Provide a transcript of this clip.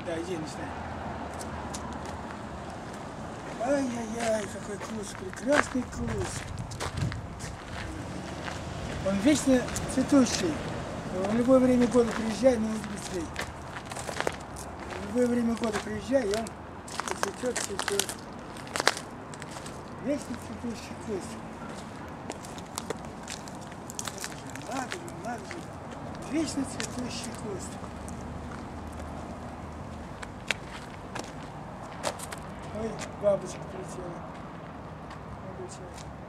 Да, иди, начинай. Ай-яй-яй, какой куст, прекрасный куст. Он вечно цветущий. В любое время года приезжай, но быстрее. В любое время года приезжай, и он цветет, цветет. Вечно цветущий куст. Надо же. Вечно цветущий куст. Ой, бабочка прилетела.